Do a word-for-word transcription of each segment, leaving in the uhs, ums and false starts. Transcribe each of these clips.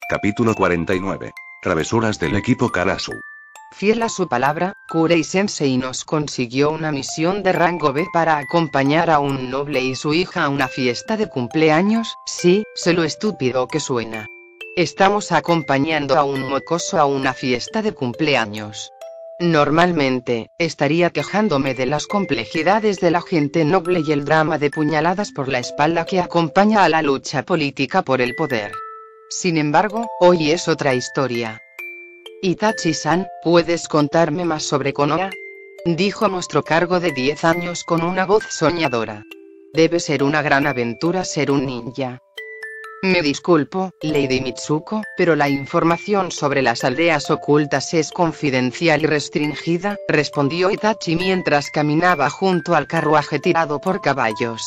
Capítulo cuarenta y nueve. Travesuras del equipo Karasu. Fiel a su palabra, Kurei-sensei nos consiguió una misión de rango B para acompañar a un noble y su hija a una fiesta de cumpleaños. Sí, sé lo estúpido que suena. Estamos acompañando a un mocoso a una fiesta de cumpleaños. Normalmente, estaría quejándome de las complejidades de la gente noble y el drama de puñaladas por la espalda que acompaña a la lucha política por el poder. Sin embargo, hoy es otra historia. Itachi-san, ¿puedes contarme más sobre Konoha? Dijo nuestro cargo de diez años con una voz soñadora. Debe ser una gran aventura ser un ninja. Me disculpo, Lady Mitsuko, pero la información sobre las aldeas ocultas es confidencial y restringida, respondió Itachi mientras caminaba junto al carruaje tirado por caballos.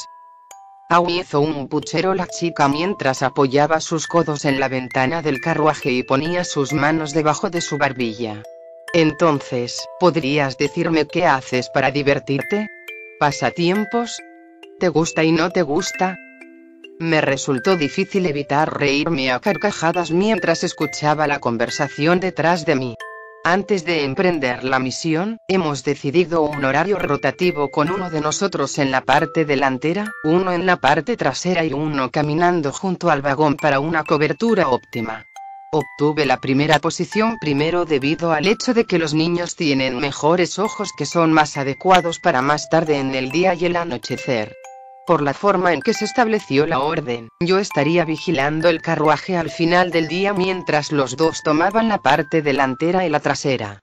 Aún hizo un puchero la chica mientras apoyaba sus codos en la ventana del carruaje y ponía sus manos debajo de su barbilla. Entonces, ¿podrías decirme qué haces para divertirte? ¿Pasatiempos? ¿Te gusta y no te gusta? Me resultó difícil evitar reírme a carcajadas mientras escuchaba la conversación detrás de mí. Antes de emprender la misión, hemos decidido un horario rotativo con uno de nosotros en la parte delantera, uno en la parte trasera y uno caminando junto al vagón para una cobertura óptima. Obtuve la primera posición primero debido al hecho de que los niños tienen mejores ojos que son más adecuados para más tarde en el día y el anochecer. Por la forma en que se estableció la orden, yo estaría vigilando el carruaje al final del día mientras los dos tomaban la parte delantera y la trasera.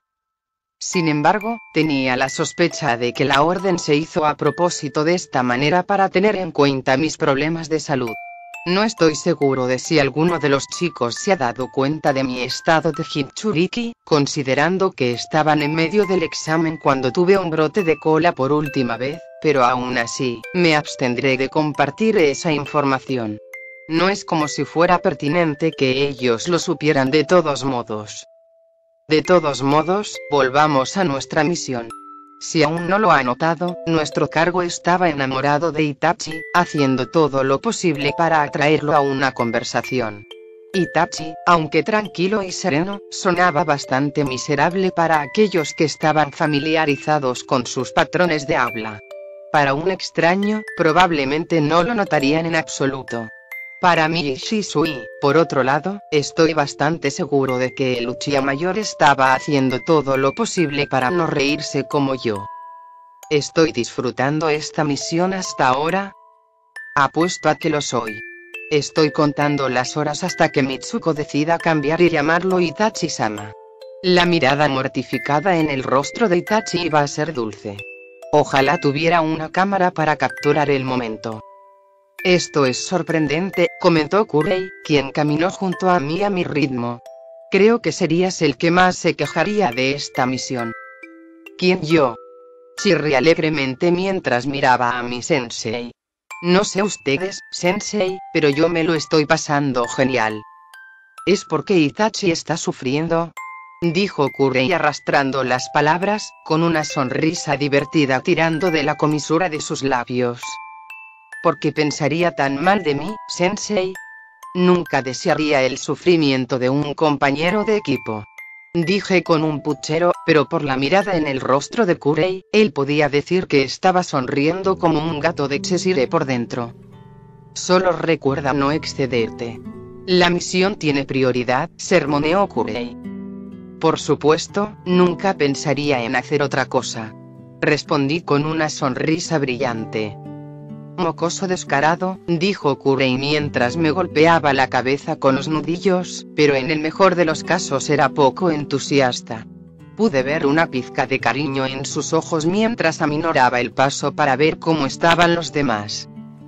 Sin embargo, tenía la sospecha de que la orden se hizo a propósito de esta manera para tener en cuenta mis problemas de salud. No estoy seguro de si alguno de los chicos se ha dado cuenta de mi estado de Jinchuriki, considerando que estaban en medio del examen cuando tuve un brote de cola por última vez, pero aún así, me abstendré de compartir esa información. No es como si fuera pertinente que ellos lo supieran de todos modos. De todos modos, volvamos a nuestra misión. Si aún no lo ha notado, nuestro cargo estaba enamorado de Itachi, haciendo todo lo posible para atraerlo a una conversación. Itachi, aunque tranquilo y sereno, sonaba bastante miserable para aquellos que estaban familiarizados con sus patrones de habla. Para un extraño, probablemente no lo notarían en absoluto. Para mí y Shisui, por otro lado, estoy bastante seguro de que el Uchiha mayor estaba haciendo todo lo posible para no reírse como yo. ¿Estoy disfrutando esta misión hasta ahora? Apuesto a que lo soy. Estoy contando las horas hasta que Mitsuko decida cambiar y llamarlo Itachi-sama. La mirada mortificada en el rostro de Itachi iba a ser dulce. Ojalá tuviera una cámara para capturar el momento. Esto es sorprendente, comentó Kurei, quien caminó junto a mí a mi ritmo. Creo que serías el que más se quejaría de esta misión. ¿Quién yo? Chirrié alegremente mientras miraba a mi sensei. No sé ustedes, sensei, pero yo me lo estoy pasando genial. ¿Es porque Itachi está sufriendo? Dijo Kurei arrastrando las palabras, con una sonrisa divertida tirando de la comisura de sus labios. ¿Por qué pensaría tan mal de mí, sensei? Nunca desearía el sufrimiento de un compañero de equipo. Dije con un puchero, pero por la mirada en el rostro de Kurei, él podía decir que estaba sonriendo como un gato de Cheshire por dentro. Solo recuerda no excederte. La misión tiene prioridad, sermoneó Kurei. Por supuesto, nunca pensaría en hacer otra cosa. Respondí con una sonrisa brillante. Mocoso descarado, dijo Kurei mientras me golpeaba la cabeza con los nudillos, pero en el mejor de los casos era poco entusiasta. Pude ver una pizca de cariño en sus ojos mientras aminoraba el paso para ver cómo estaban los demás.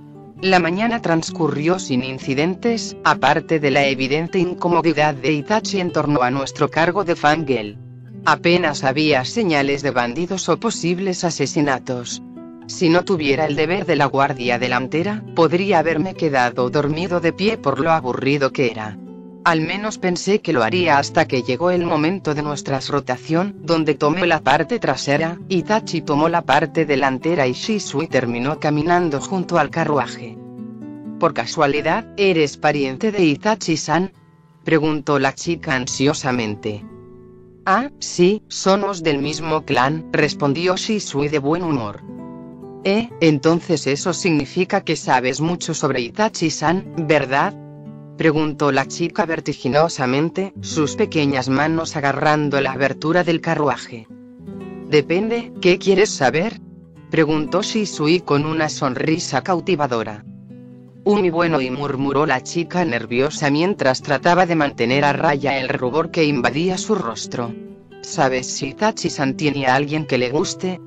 La mañana transcurrió sin incidentes, aparte de la evidente incomodidad de Itachi en torno a nuestro cargo de Fangirl. Apenas había señales de bandidos o posibles asesinatos. Si no tuviera el deber de la guardia delantera, podría haberme quedado dormido de pie por lo aburrido que era. Al menos pensé que lo haría hasta que llegó el momento de nuestra rotación, donde tomé la parte trasera, Itachi tomó la parte delantera y Shisui terminó caminando junto al carruaje. ¿Por casualidad, eres pariente de Itachi-san? preguntó la chica ansiosamente. Ah, sí, somos del mismo clan, respondió Shisui de buen humor. Eh, entonces eso significa que sabes mucho sobre Itachi-san, ¿verdad? Preguntó la chica vertiginosamente, sus pequeñas manos agarrando la abertura del carruaje. Depende, ¿qué quieres saber? Preguntó Shisui con una sonrisa cautivadora. Muy bueno, y murmuró la chica nerviosa mientras trataba de mantener a raya el rubor que invadía su rostro. ¿Sabes si Itachi-san tiene a alguien que le guste?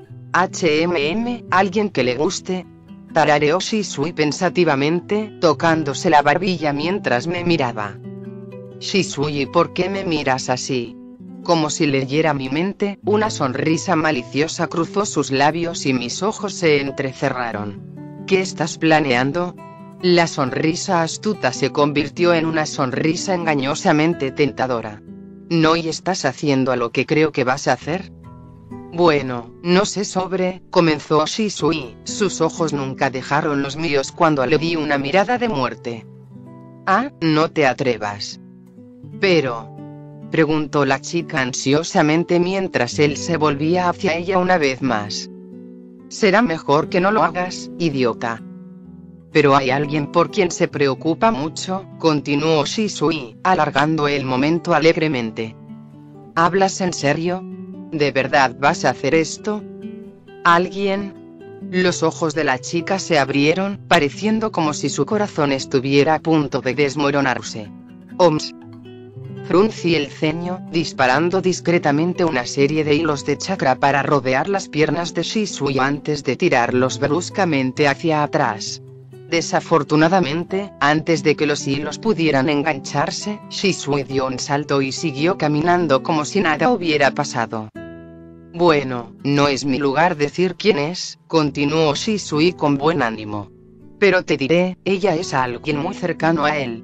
¿Hmm, alguien que le guste? Tarareó Shisui pensativamente, tocándose la barbilla mientras me miraba. Shisui, ¿por qué me miras así? Como si leyera mi mente, una sonrisa maliciosa cruzó sus labios y mis ojos se entrecerraron. ¿Qué estás planeando? La sonrisa astuta se convirtió en una sonrisa engañosamente tentadora. ¿No y estás haciendo lo que creo que vas a hacer? Bueno, no sé sobre, comenzó Shisui, sus ojos nunca dejaron los míos cuando le di una mirada de muerte. Ah, no te atrevas. Pero... preguntó la chica ansiosamente mientras él se volvía hacia ella una vez más. Será mejor que no lo hagas, idiota. Pero hay alguien por quien se preocupa mucho, continuó Shisui, alargando el momento alegremente. ¿Hablas en serio? ¿De verdad vas a hacer esto? ¿Alguien? Los ojos de la chica se abrieron, pareciendo como si su corazón estuviera a punto de desmoronarse. Oms. Fruncí el ceño, disparando discretamente una serie de hilos de chakra para rodear las piernas de Shisui antes de tirarlos bruscamente hacia atrás. Desafortunadamente, antes de que los hilos pudieran engancharse, Shisui dio un salto y siguió caminando como si nada hubiera pasado. Bueno, no es mi lugar decir quién es, continuó Shisui con buen ánimo. Pero te diré, ella es alguien muy cercano a él.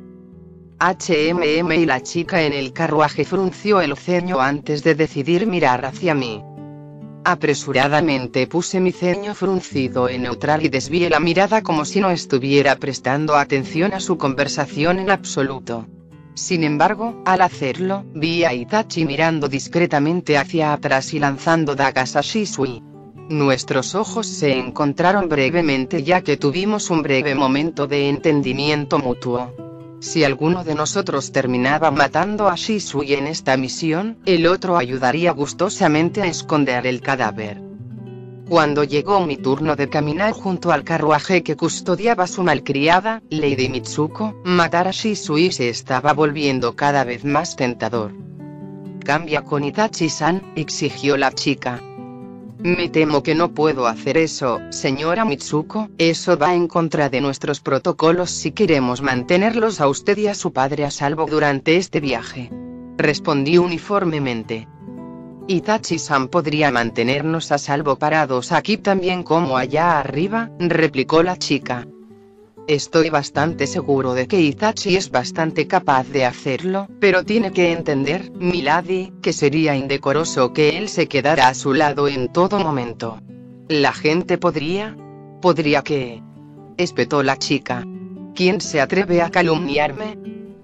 Hmm, y la chica en el carruaje frunció el ceño antes de decidir mirar hacia mí. Apresuradamente puse mi ceño fruncido en neutral y desvié la mirada como si no estuviera prestando atención a su conversación en absoluto. Sin embargo, al hacerlo, vi a Itachi mirando discretamente hacia atrás y lanzando dagas a Shisui. Nuestros ojos se encontraron brevemente ya que tuvimos un breve momento de entendimiento mutuo. Si alguno de nosotros terminaba matando a Shisui en esta misión, el otro ayudaría gustosamente a esconder el cadáver. Cuando llegó mi turno de caminar junto al carruaje que custodiaba su malcriada, Lady Mitsuko, matar a Shisui se estaba volviendo cada vez más tentador. «Cambia con Itachi-san», exigió la chica. Me temo que no puedo hacer eso, señora Mitsuko, eso va en contra de nuestros protocolos si queremos mantenerlos a usted y a su padre a salvo durante este viaje. Respondí uniformemente. Itachi-san podría mantenernos a salvo parados aquí también como allá arriba, replicó la chica. Estoy bastante seguro de que Itachi es bastante capaz de hacerlo, pero tiene que entender, milady, que sería indecoroso que él se quedara a su lado en todo momento. La gente podría... ¿Podría qué? Espetó la chica. ¿Quién se atreve a calumniarme?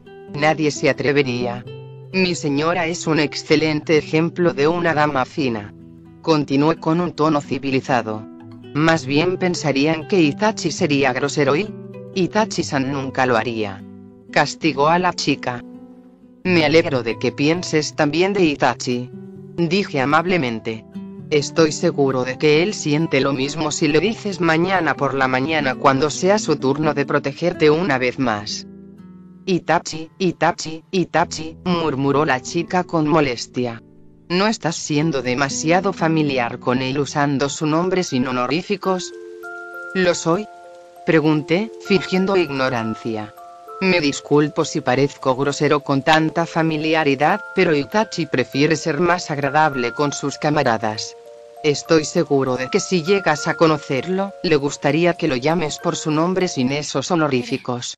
Nadie se atrevería. Mi señora es un excelente ejemplo de una dama fina. Continué con un tono civilizado. Más bien pensarían que Itachi sería grosero y... Itachi-san nunca lo haría. Castigó a la chica. Me alegro de que pienses también de Itachi. Dije amablemente. Estoy seguro de que él siente lo mismo si le dices mañana por la mañana cuando sea su turno de protegerte una vez más. Itachi, Itachi, Itachi, murmuró la chica con molestia. ¿No estás siendo demasiado familiar con él usando su nombre sin honoríficos? ¿Lo soy? Pregunté, fingiendo ignorancia. Me disculpo si parezco grosero con tanta familiaridad, pero Itachi prefiere ser más agradable con sus camaradas. Estoy seguro de que si llegas a conocerlo, le gustaría que lo llames por su nombre sin esos honoríficos.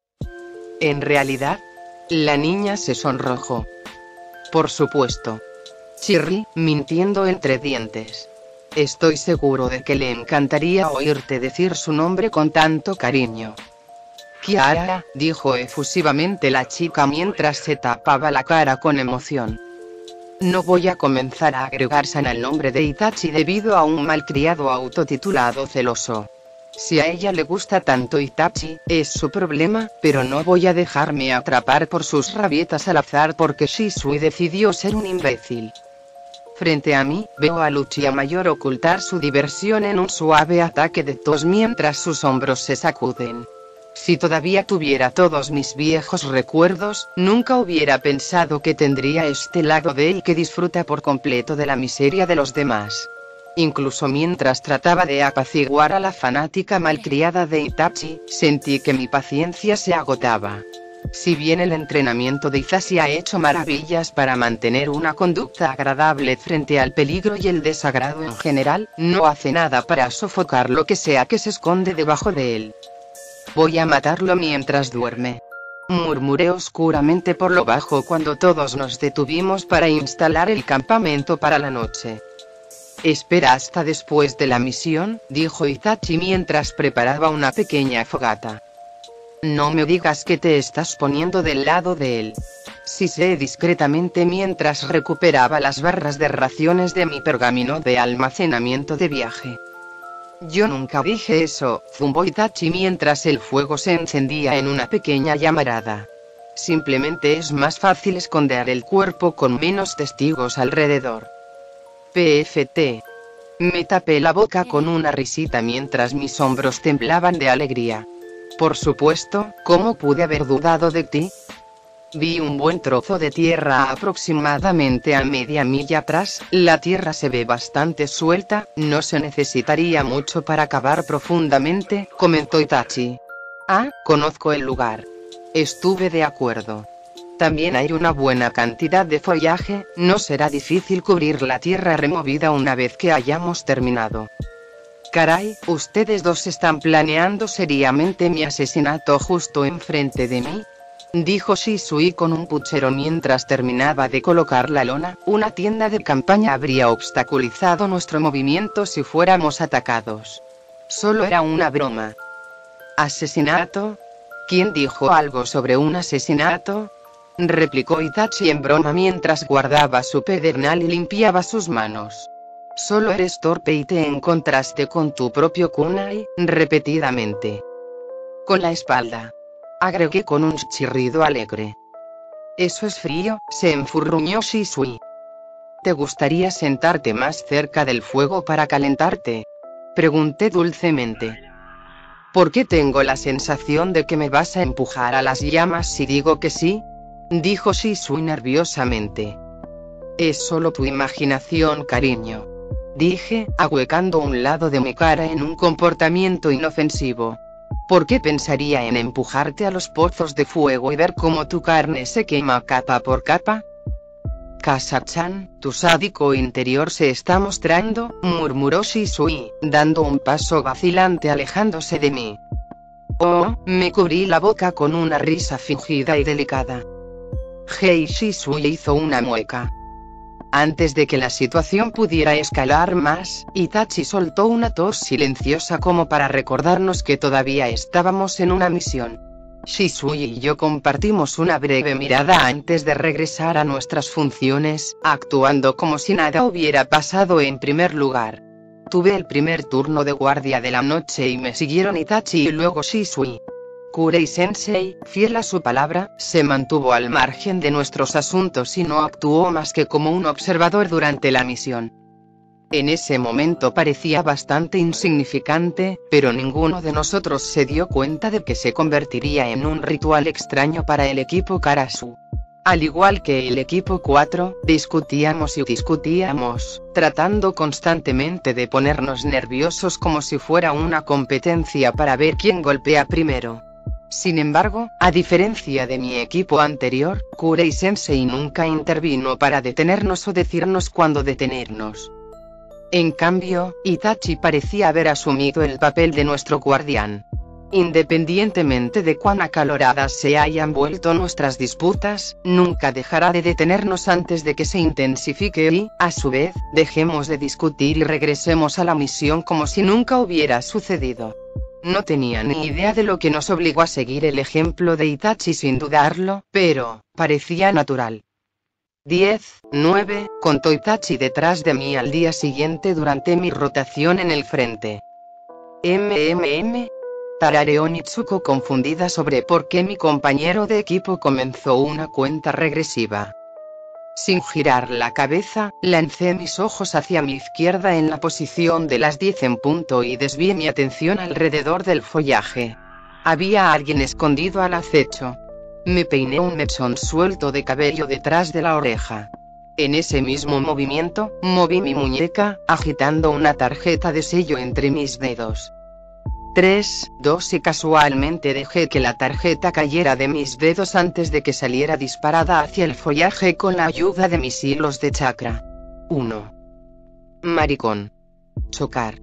En realidad, la niña se sonrojó. Por supuesto. Chirrí, mintiendo entre dientes. Estoy seguro de que le encantaría oírte decir su nombre con tanto cariño. Kiara, dijo efusivamente la chica mientras se tapaba la cara con emoción. No voy a comenzar a agregar San al nombre de Itachi debido a un malcriado autotitulado celoso. Si a ella le gusta tanto Itachi, es su problema, pero no voy a dejarme atrapar por sus rabietas al azar porque Shisui decidió ser un imbécil. Frente a mí, veo a Luchia Mayor ocultar su diversión en un suave ataque de tos mientras sus hombros se sacuden. Si todavía tuviera todos mis viejos recuerdos, nunca hubiera pensado que tendría este lado de él que disfruta por completo de la miseria de los demás. Incluso mientras trataba de apaciguar a la fanática malcriada de Itachi, sentí que mi paciencia se agotaba. Si bien el entrenamiento de Itachi ha hecho maravillas para mantener una conducta agradable frente al peligro y el desagrado en general, no hace nada para sofocar lo que sea que se esconde debajo de él. Voy a matarlo mientras duerme. Murmuré oscuramente por lo bajo cuando todos nos detuvimos para instalar el campamento para la noche. Espera hasta después de la misión, dijo Itachi mientras preparaba una pequeña fogata. No me digas que te estás poniendo del lado de él. Sisé discretamente mientras recuperaba las barras de raciones de mi pergamino de almacenamiento de viaje. Yo nunca dije eso, zumbó Itachi mientras el fuego se encendía en una pequeña llamarada. Simplemente es más fácil esconder el cuerpo con menos testigos alrededor. P F T. Me tapé la boca con una risita mientras mis hombros temblaban de alegría. Por supuesto, ¿cómo pude haber dudado de ti? Vi un buen trozo de tierra aproximadamente a media milla atrás, la tierra se ve bastante suelta, no se necesitaría mucho para cavar profundamente, comentó Itachi. Ah, conozco el lugar. Estuve de acuerdo. También hay una buena cantidad de follaje, no será difícil cubrir la tierra removida una vez que hayamos terminado. Caray, ustedes dos están planeando seriamente mi asesinato justo enfrente de mí, dijo Shisui con un puchero mientras terminaba de colocar la lona. Una tienda de campaña habría obstaculizado nuestro movimiento si fuéramos atacados. Solo era una broma. ¿Asesinato? ¿Quién dijo algo sobre un asesinato?, replicó Itachi en broma mientras guardaba su pedernal y limpiaba sus manos. Solo eres torpe y te encontraste con tu propio kunai, repetidamente. Con la espalda, agregué con un chirrido alegre. Eso es frío, se enfurruñó Shisui. ¿Te gustaría sentarte más cerca del fuego para calentarte?, pregunté dulcemente. ¿Por qué tengo la sensación de que me vas a empujar a las llamas si digo que sí?, dijo Shisui nerviosamente. Es solo tu imaginación, cariño, dije, ahuecando un lado de mi cara en un comportamiento inofensivo. ¿Por qué pensaría en empujarte a los pozos de fuego y ver cómo tu carne se quema capa por capa? Kasa-chan, tu sádico interior se está mostrando, murmuró Shisui, dando un paso vacilante alejándose de mí. Oh, me cubrí la boca con una risa fingida y delicada. Hei Shisui hizo una mueca. Antes de que la situación pudiera escalar más, Itachi soltó una tos silenciosa como para recordarnos que todavía estábamos en una misión. Shisui y yo compartimos una breve mirada antes de regresar a nuestras funciones, actuando como si nada hubiera pasado. En primer lugar, tuve el primer turno de guardia de la noche y me siguieron Itachi y luego Shisui. Kurei-sensei, fiel a su palabra, se mantuvo al margen de nuestros asuntos y no actuó más que como un observador durante la misión. En ese momento parecía bastante insignificante, pero ninguno de nosotros se dio cuenta de que se convertiría en un ritual extraño para el equipo Karasu. Al igual que el equipo cuatro, discutíamos y discutíamos, tratando constantemente de ponernos nerviosos como si fuera una competencia para ver quién golpea primero. Sin embargo, a diferencia de mi equipo anterior, Kurei-sensei nunca intervino para detenernos o decirnos cuándo detenernos. En cambio, Itachi parecía haber asumido el papel de nuestro guardián. Independientemente de cuán acaloradas se hayan vuelto nuestras disputas, nunca dejará de detenernos antes de que se intensifique y, a su vez, dejemos de discutir y regresemos a la misión como si nunca hubiera sucedido. No tenía ni idea de lo que nos obligó a seguir el ejemplo de Itachi sin dudarlo, pero parecía natural. diez, nueve, contó Itachi detrás de mí al día siguiente durante mi rotación en el frente. ¿Mmm? Tarareó Mitsuko confundida sobre por qué mi compañero de equipo comenzó una cuenta regresiva. Sin girar la cabeza, lancé mis ojos hacia mi izquierda en la posición de las diez en punto y desvié mi atención alrededor del follaje. Había alguien escondido al acecho. Me peiné un mechón suelto de cabello detrás de la oreja. En ese mismo movimiento, moví mi muñeca, agitando una tarjeta de sello entre mis dedos. tres, dos y casualmente dejé que la tarjeta cayera de mis dedos antes de que saliera disparada hacia el follaje con la ayuda de mis hilos de chakra. uno. Maricón. Chocar.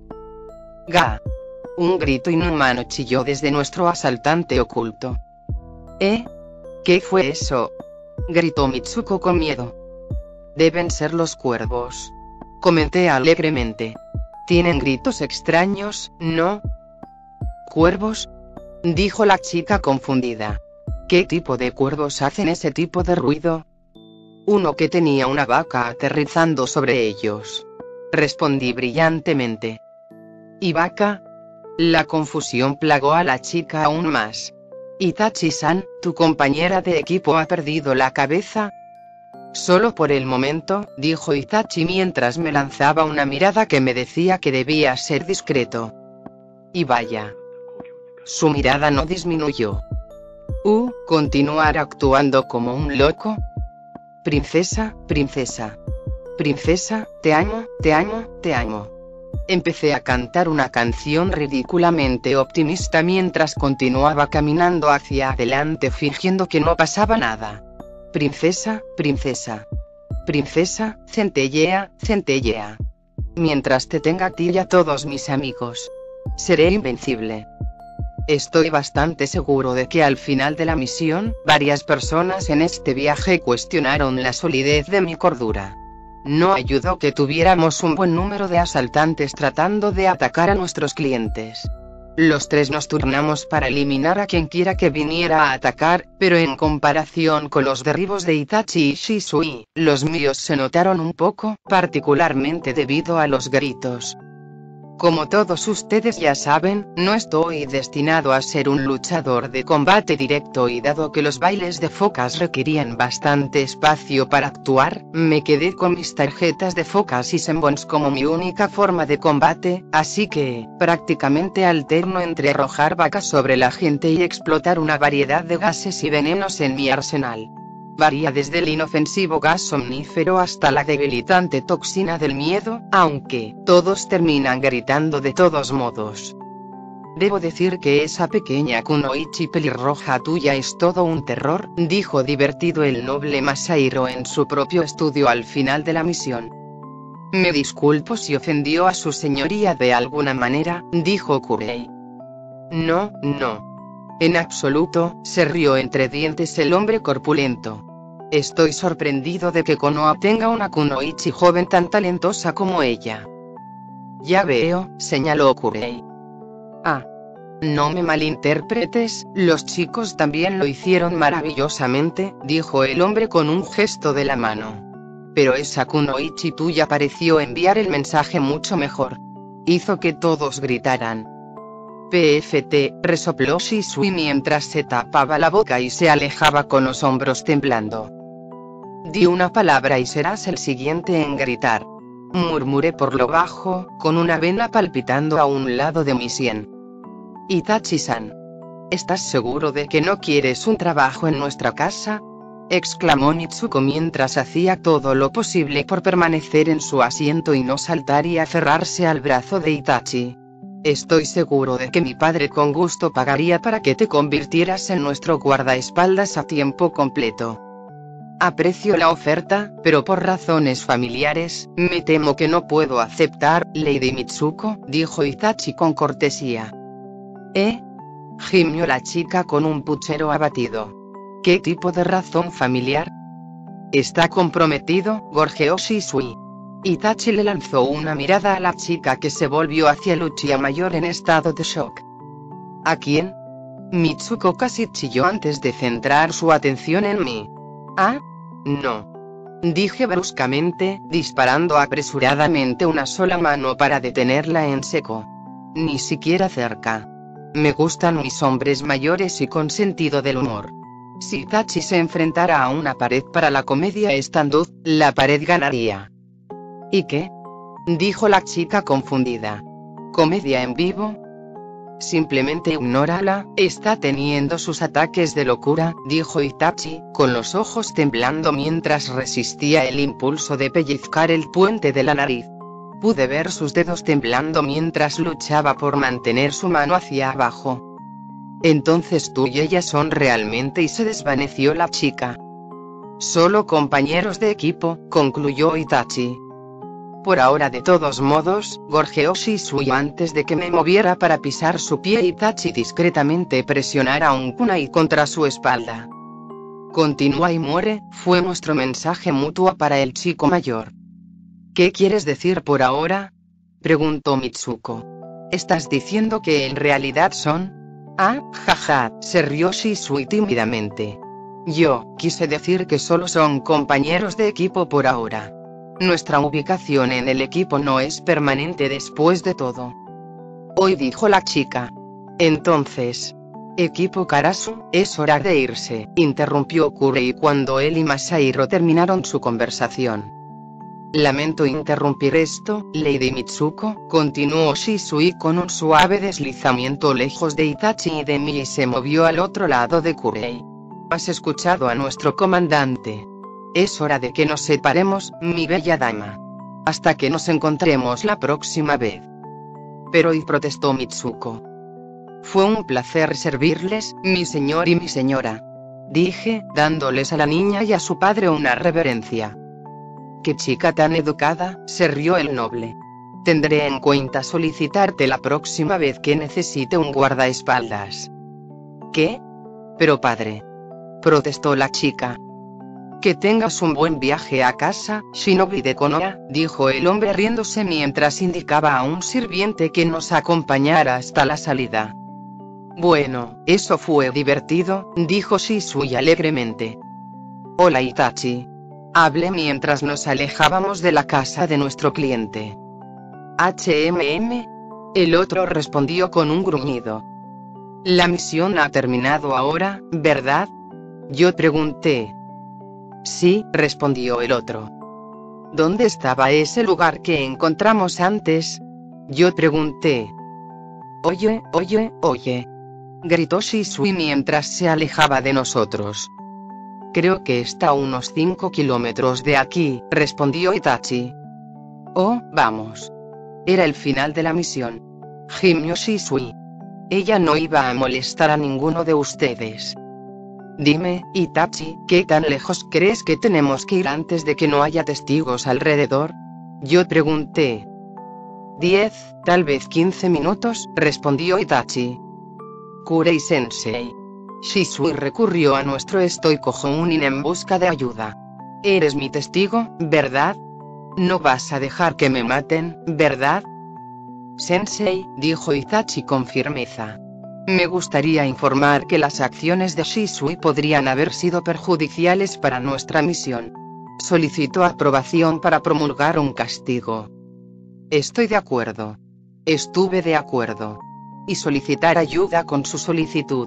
Ga. Un grito inhumano chilló desde nuestro asaltante oculto. ¿Eh? ¿Qué fue eso? Gritó Mitsuko con miedo. Deben ser los cuervos. Comenté alegremente. Tienen gritos extraños, ¿no? ¿Cuervos? Dijo la chica confundida. ¿Qué tipo de cuervos hacen ese tipo de ruido? Uno que tenía una vaca aterrizando sobre ellos. Respondí brillantemente. ¿Y vaca? La confusión plagó a la chica aún más. Itachi-san, ¿tu compañera de equipo ha perdido la cabeza? Solo por el momento, dijo Itachi mientras me lanzaba una mirada que me decía que debía ser discreto. Y vaya. Su mirada no disminuyó. ¿Uh, continuar actuando como un loco? Princesa, princesa. Princesa, te amo, te amo, te amo. Empecé a cantar una canción ridículamente optimista mientras continuaba caminando hacia adelante fingiendo que no pasaba nada. Princesa, princesa. Princesa, centellea, centellea. Mientras te tenga a ti y a todos mis amigos. Seré invencible. Estoy bastante seguro de que al final de la misión, varias personas en este viaje cuestionaron la solidez de mi cordura. No ayudó que tuviéramos un buen número de asaltantes tratando de atacar a nuestros clientes. Los tres nos turnamos para eliminar a quien quiera que viniera a atacar, pero en comparación con los derribos de Itachi y Shisui, los míos se notaron un poco, particularmente debido a los gritos. Como todos ustedes ya saben, no estoy destinado a ser un luchador de combate directo y dado que los bailes de focas requerían bastante espacio para actuar, me quedé con mis tarjetas de focas y senbons como mi única forma de combate, así que, prácticamente alterno entre arrojar vacas sobre la gente y explotar una variedad de gases y venenos en mi arsenal. Varía desde el inofensivo gas somnífero hasta la debilitante toxina del miedo, aunque todos terminan gritando de todos modos. Debo decir que esa pequeña kunoichi pelirroja tuya es todo un terror, dijo divertido el noble Masahiro en su propio estudio al final de la misión. Me disculpo si ofendió a su señoría de alguna manera, dijo Kurei. No, no. En absoluto, se rió entre dientes el hombre corpulento. Estoy sorprendido de que Konoha tenga una kunoichi joven tan talentosa como ella. Ya veo, señaló Kurei. Ah. No me malinterpretes, los chicos también lo hicieron maravillosamente, dijo el hombre con un gesto de la mano. Pero esa kunoichi tuya pareció enviar el mensaje mucho mejor. Hizo que todos gritaran. P F T, resopló Shisui mientras se tapaba la boca y se alejaba con los hombros temblando. Di una palabra y serás el siguiente en gritar. Murmuré por lo bajo, con una vena palpitando a un lado de mi sien. Itachi-san. ¿Estás seguro de que no quieres un trabajo en nuestra casa? Exclamó Mitsuko mientras hacía todo lo posible por permanecer en su asiento y no saltar y aferrarse al brazo de Itachi. Estoy seguro de que mi padre con gusto pagaría para que te convirtieras en nuestro guardaespaldas a tiempo completo. Aprecio la oferta, pero por razones familiares, me temo que no puedo aceptar, Lady Mitsuko, dijo Itachi con cortesía. ¿Eh? Gimió la chica con un puchero abatido. ¿Qué tipo de razón familiar? ¿Está comprometido? Gorjeó Shisui. Itachi le lanzó una mirada a la chica que se volvió hacia el Uchiha mayor en estado de shock. ¿A quién? Mitsuko casi chilló antes de centrar su atención en mí. ¿Ah? No. Dije bruscamente, disparando apresuradamente una sola mano para detenerla en seco. Ni siquiera cerca. Me gustan mis hombres mayores y con sentido del humor. Si Itachi se enfrentara a una pared para la comedia stand-up, la pared ganaría. ¿Y qué? Dijo la chica confundida. ¿Comedia en vivo? Simplemente ignórala, está teniendo sus ataques de locura, dijo Itachi, con los ojos temblando mientras resistía el impulso de pellizcar el puente de la nariz. Pude ver sus dedos temblando mientras luchaba por mantener su mano hacia abajo. Entonces tú y ella son realmente, y se desvaneció la chica. Solo compañeros de equipo, concluyó Itachi. Por ahora, de todos modos, gorjeó Shisui antes de que me moviera para pisar su pie. Itachi discretamente presionara un kunai contra su espalda. Continúa y muere, fue nuestro mensaje mutuo para el chico mayor. ¿Qué quieres decir por ahora? Preguntó Mitsuko. ¿Estás diciendo que en realidad son? Ah, jaja, se rió Shisui tímidamente. Yo quise decir que solo son compañeros de equipo por ahora. Nuestra ubicación en el equipo no es permanente después de todo. Hoy, dijo la chica. Entonces, equipo Karasu, es hora de irse, interrumpió Kurei cuando él y Masahiro terminaron su conversación. Lamento interrumpir esto, Lady Mitsuko, continuó Shisui con un suave deslizamiento lejos de Itachi y de mí y se movió al otro lado de Kurei. ¿Has escuchado a nuestro comandante? Es hora de que nos separemos, mi bella dama. Hasta que nos encontremos la próxima vez. Pero, y protestó Mitsuko. Fue un placer servirles, mi señor y mi señora. Dije, dándoles a la niña y a su padre una reverencia. Qué chica tan educada, se rió el noble. Tendré en cuenta solicitarte la próxima vez que necesite un guardaespaldas. ¿Qué? Pero padre. Protestó la chica. Que tengas un buen viaje a casa, Shinobi de Konoha, dijo el hombre riéndose mientras indicaba a un sirviente que nos acompañara hasta la salida. Bueno, eso fue divertido, dijo Shisui alegremente. Hola Itachi. Hablé mientras nos alejábamos de la casa de nuestro cliente. H M M. El otro respondió con un gruñido. La misión ha terminado ahora, ¿verdad? Yo pregunté. Sí, respondió el otro. ¿Dónde estaba ese lugar que encontramos antes? Yo pregunté. Oye, oye, oye. Gritó Shisui mientras se alejaba de nosotros. Creo que está a unos cinco kilómetros de aquí, respondió Itachi. Oh, vamos. Era el final de la misión. Gimió Shisui. Ella no iba a molestar a ninguno de ustedes. Dime, Itachi, ¿qué tan lejos crees que tenemos que ir antes de que no haya testigos alrededor? Yo pregunté. Diez, tal vez quince minutos, respondió Itachi. Kurei-sensei. Shisui recurrió a nuestro estoico Jounin en busca de ayuda. Eres mi testigo, ¿verdad? No vas a dejar que me maten, ¿verdad? Sensei, dijo Itachi con firmeza. Me gustaría informar que las acciones de Shisui podrían haber sido perjudiciales para nuestra misión. Solicito aprobación para promulgar un castigo. Estoy de acuerdo. Estuve de acuerdo. Y solicitar ayuda con su solicitud.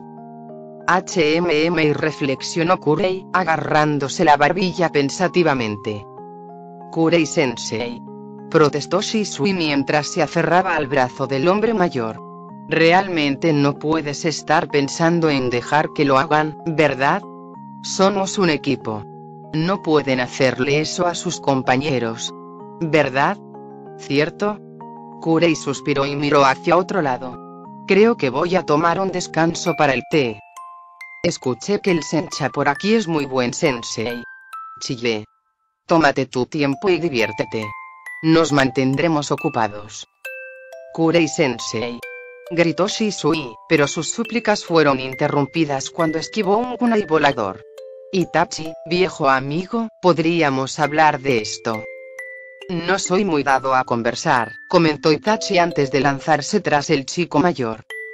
H M M y reflexionó Kurei, agarrándose la barbilla pensativamente. Kurei-sensei. Protestó Shisui mientras se aferraba al brazo del hombre mayor. Realmente no puedes estar pensando en dejar que lo hagan, ¿verdad? Somos un equipo. No pueden hacerle eso a sus compañeros. ¿Verdad? ¿Cierto? Kurei suspiró y miró hacia otro lado. Creo que voy a tomar un descanso para el té. Escuché que el sencha por aquí es muy buen sensei. Chillé. Tómate tu tiempo y diviértete. Nos mantendremos ocupados. Kurei-sensei. Gritó Shisui, pero sus súplicas fueron interrumpidas cuando esquivó un kunai volador. Itachi, viejo amigo, podríamos hablar de esto. No soy muy dado a conversar, comentó Itachi antes de lanzarse tras el chico mayor.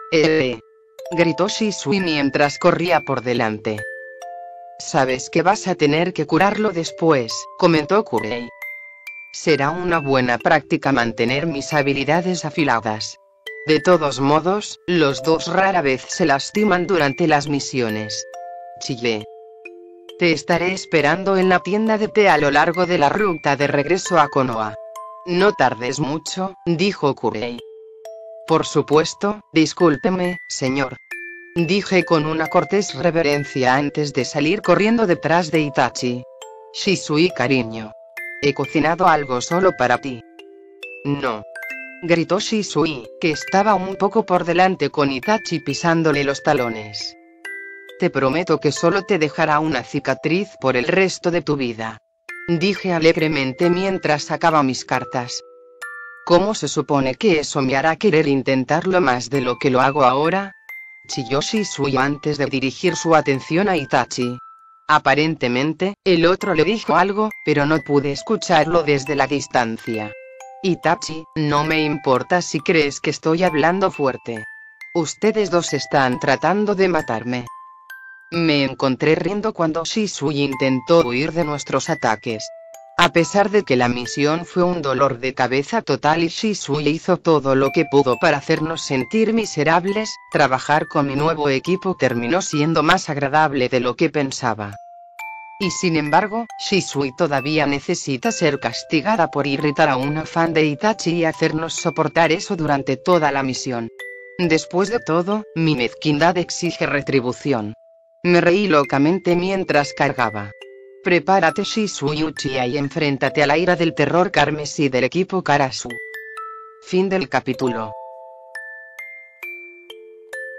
Eh, gritó Shisui mientras corría por delante. Sabes que vas a tener que curarlo después, comentó Kurei. Será una buena práctica mantener mis habilidades afiladas. De todos modos, los dos rara vez se lastiman durante las misiones. Chillé. Te estaré esperando en la tienda de té a lo largo de la ruta de regreso a Konoha. No tardes mucho, dijo Kurei. Por supuesto, discúlpeme, señor. Dije con una cortés reverencia antes de salir corriendo detrás de Itachi. Shisui, cariño. He cocinado algo solo para ti. No. Gritó Shisui, que estaba un poco por delante con Itachi pisándole los talones. Te prometo que solo te dejará una cicatriz por el resto de tu vida. Dije alegremente mientras sacaba mis cartas. ¿Cómo se supone que eso me hará querer intentarlo más de lo que lo hago ahora? Chilló Shisui antes de dirigir su atención a Itachi. Aparentemente, el otro le dijo algo, pero no pude escucharlo desde la distancia. Itachi, no me importa si crees que estoy hablando fuerte. Ustedes dos están tratando de matarme. Me encontré riendo cuando Shisui intentó huir de nuestros ataques. A pesar de que la misión fue un dolor de cabeza total y Shisui hizo todo lo que pudo para hacernos sentir miserables, trabajar con mi nuevo equipo terminó siendo más agradable de lo que pensaba. Y sin embargo, Shisui todavía necesita ser castigada por irritar a una fan de Itachi y hacernos soportar eso durante toda la misión. Después de todo, mi mezquindad exige retribución. Me reí locamente mientras cargaba. Prepárate Shisui Uchiha y enfréntate a la ira del terror carmesí del equipo Karasu. Fin del capítulo.